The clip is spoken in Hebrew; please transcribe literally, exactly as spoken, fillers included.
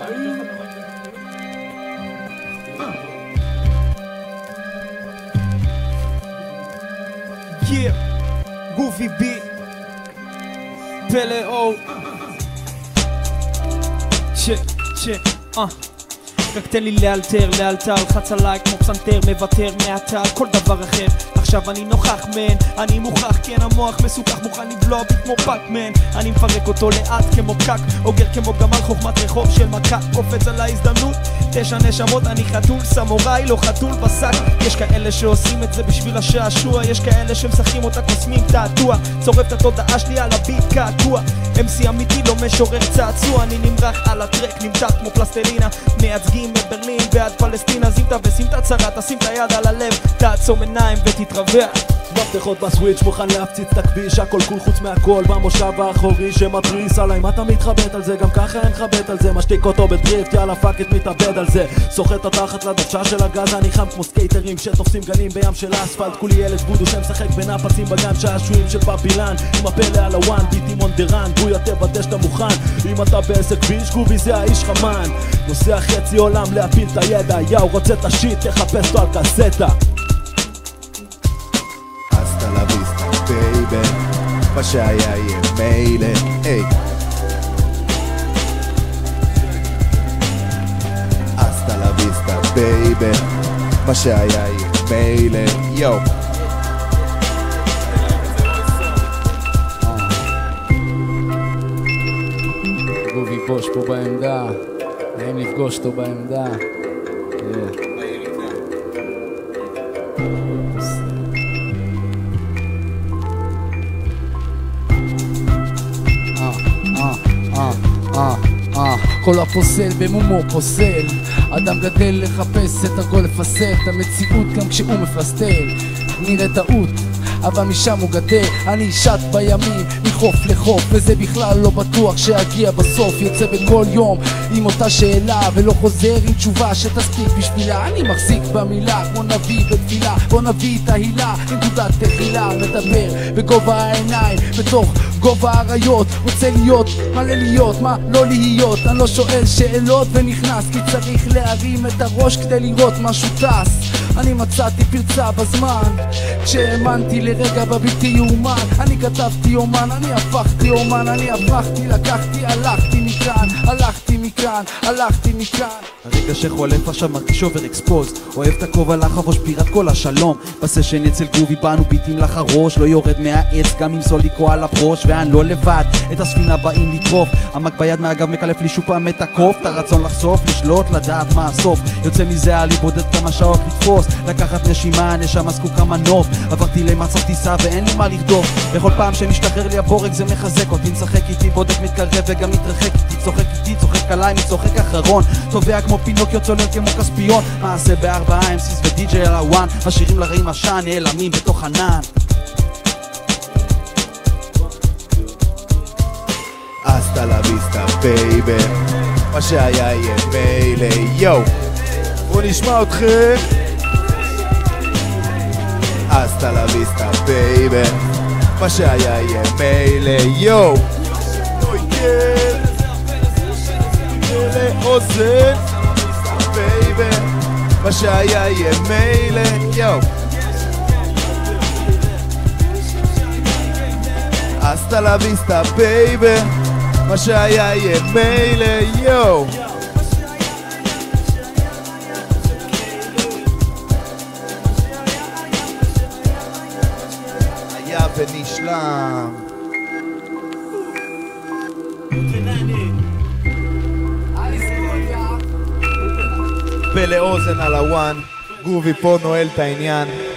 Yeah, גופי בי, פלא או צ'ק, צ'ק, אה רק תן לי לאלתר, לאלתר, לחץ עליי כמו פסנתר, מוותר מעתה על כל דבר אחר. עכשיו אני נוכח מן, אני מוכח, כן המוח מסוכח, מוכן לבלוע בי כמו פאקמן. אני מפרק אותו לאט כמו פקק, אוגר כמו גמל, חוכמת רחוב של מכה, קופץ על ההזדמנות, תשע נשמות, אני חתול סמוראי, לא חתול בשק. יש כאלה שעושים את זה בשביל השעשוע, יש כאלה שמשחקים אותה קוסמים תעתוע, צורף את התודעה שלי על הביט קעקוע. אם סי אמיתי לא משורר צעצוע, אני נמרח על הטרק, נמתח כמו פלסטלינה, מייצגים בברלין ועד פלסטינה. זימתה וסימתה צרה, תשים את היד על הלב, תעצום עיניים ותתרווח. מפתחות בסוויץ' מוכן להפציץ את הכביש, הכל כול חוץ מהכל במושב האחורי שמטריס עליי. מה אתה מתחבט על זה? גם ככה אין חבט על זה, משתיק אותו בדריפט, יאללה פאק את מתאבד על זה. סוחט התחת לדוושה של הגז, אני חם כמו סקייטרים שתופסים גנים בים של האספלט. כולי ילד וודו שמשחק בנפצים בגן, שעשועים של פפילן עם הפלא על הוואן, ביטים אונדרן, בוי הטבע דשת מוכן. אם אתה בעסק כביש, גובי זה האיש חמן, נוסע חצי עולם להפיל את הידע, יאו רוצה את השיט, תחפש לו על קסטה. Hasta la vista, baby, מה שהיה יהיה מילא, היי. Hasta la vista, baby, מה שהיה יהיה מילא, יו. גובי בוש פה בעמדה, נעים לפגוש אותו בעמדה. כל הפוסל במומו פוסל, אדם גדל לחפש את הכל, לפסל את המציאות גם כשהוא מפסטל. נראה טעות אבל משם הוא גדל, אני שט בימים מחוף לחוף, וזה בכלל לא בטוח שאגיע בסוף. יוצא בכל יום עם אותה שאלה ולא חוזר עם תשובה שתספיק בשבילה. אני מחזיק במילה כמו נביא בתפילה, בוא נביא את ההילה עם נקודת תחילה. מדבר בגובה העיניים בתוך גובה הריות, רוצה להיות מלא להיות, מה לא להיות. אני לא שואל שאלות ונכנס כי צריך להרים את הראש כדי לראות משהו טס. אני מצאתי פרצה בזמן כשהאמנתי לרגע בבלתי יאומן. אני כתבתי אומן, אני הפכתי אומן, אני הפכתי, לקחתי, הלכתי מכאן, הלכתי מכאן, הלכתי מכאן. הרגע שחולף עכשיו מרגיש אובר אקספוז, אוהב את הכובע לך הראש פירת כל השלום. בסשן אצל גובי באנו ביטים לך הראש, לא יורד מהעץ גם עם סוליקו על הפרוש. ואני לא לבד, את הספינה באים לטרוף, עמק ביד מהגב מקלף לי שוב פעם את הקוף. את הרצון לחשוף, לשלוט, לדעת מה הסוף. יוצא מזה עלי בודד כמה שעות לתפוס, לקחת נשימה, נשמה זקוקה מנוף. עברתי למצב טיסה ואין לי מה לרדוף, בכל פעם שמשתחרר לי הבורג זה מחזק אותי. נשחק איתי, בודק מתקרב וגם מתרחק איתי, צוחק איתי, צוחק עליי, מצוחק אחרון. צובע כמו פינוקיו, צולל כמו כספיון. מעשה בארבעה אמסיס ודי-ג'יי על הוואן, משאירים לרעים עשן, נעלמים בתוך ענן. Hasta la vista, baby, מה שהיה יהיה מילא, יו. בוא נשמע אתכם. Hasta la vista, baby, מה שהיה יהיה מילא, יו. אוי כן, מילא אוזן, baby, מה שהיה יהיה מילא, יו. Hasta la vista, baby, מה שהיה יהיה מילא, יו. היה ונשלם. פלא אוזן על הוואן, גובי פה נועל את העניין.